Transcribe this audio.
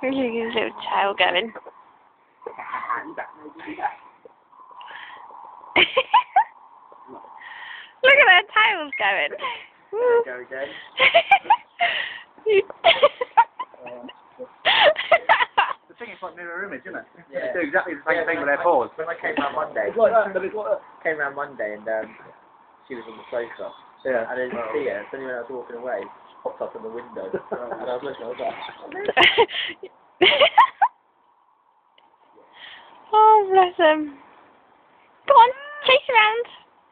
Look at his little tail going. Look at their tails going. Go again. The thing is like mirror image, isn't it? Yeah. They do exactly the same thing with their paws. When I came round Monday, It's like that, but it's like that. came round Monday and she was on the sofa. Yeah. And I didn't see her. So anyway, I was walking away, popped up in the window, and I was looking, I was like, oh, bless him. Go on, chase around.